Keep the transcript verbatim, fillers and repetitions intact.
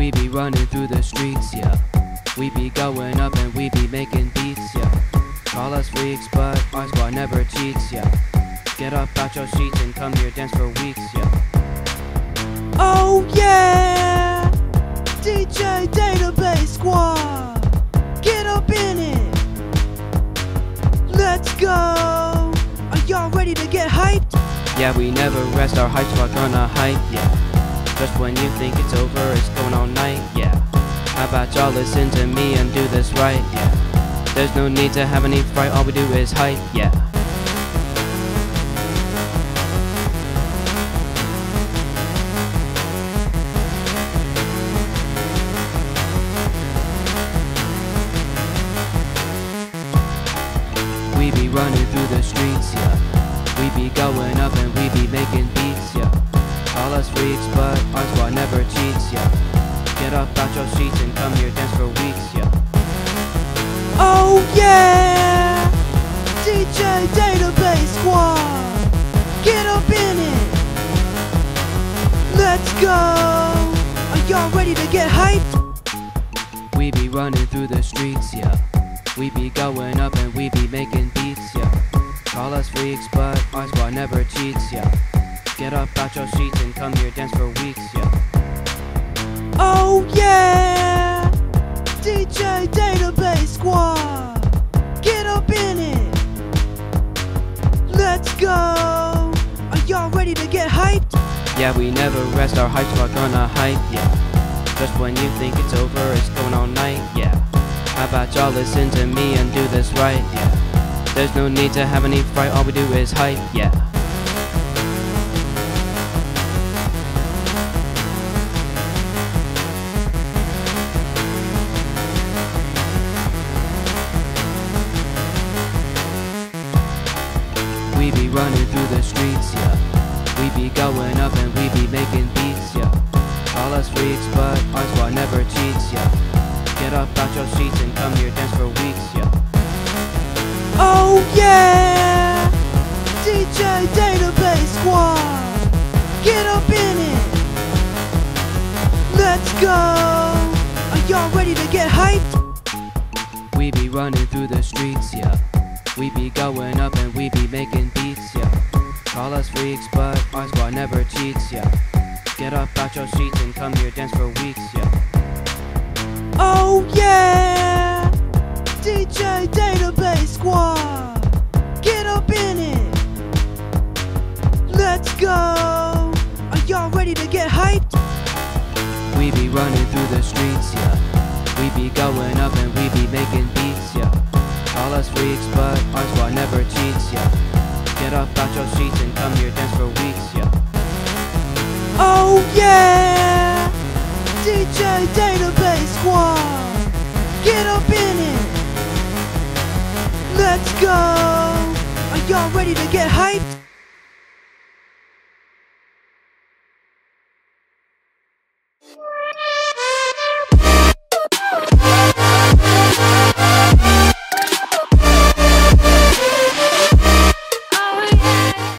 We be running through the streets, yeah. We be going up and we be making beats, yeah. Call us freaks, but our squad never cheats, yeah. Get up out your sheets and come here dance for weeks, yeah. Oh yeah! D J Database Squad! Get up in it! Let's go! Are y'all ready to get hyped? Yeah, we never rest, our hype squad gonna hype, yeah. Just when you think it's over, it's going all night, yeah. How about y'all listen to me and do this right, yeah. There's no need to have any fright, all we do is hype, yeah. We be running through the streets, yeah. We be going up and we be making beats, yeah. Call us freaks, but our squad never cheats, yeah. Get up out your sheets and come here dance for weeks, yeah. Oh yeah! D J Database Squad! Get up in it! Let's go! Are y'all ready to get hyped? We be running through the streets, yeah. We be going up and we be making beats, yeah. Call us freaks, but our squad never cheats, yeah. Get up out your sheets and come here dance for weeks, yeah. Oh yeah! D J Database Squad! Get up in it! Let's go! Are y'all ready to get hyped? Yeah, we never rest, our hype squad gonna hype, yeah. Just when you think it's over, it's going all night, yeah. How about y'all listen to me and do this right, yeah. There's no need to have any fright, all we do is hype, yeah. We be running through the streets, yeah. We be going up and we be making beats, yeah. Call us freaks, but our squad never cheats, yeah. Get up out your sheets and come here dance for weeks, yeah. Oh yeah! D J Database Squad! Get up in it! Let's go! Are y'all ready to get hyped? We be running through the streets, yeah. We be going up and we be making beats, yeah. Call us freaks, but our squad never cheats, yeah. Get up out your sheets and come here dance for weeks, yeah. Oh yeah! D J Database Squad! Get up in it! Let's go! Are y'all ready to get hyped? We be running through the streets, yeah. We be going up and we be making beats, yeah. Call us freaks, but our squad never cheats, yeah. Get up out your sheets and come here dance for weeks, yeah. Oh yeah! D J Database Squad! Get up in it! Let's go! Are y'all ready to get hyped?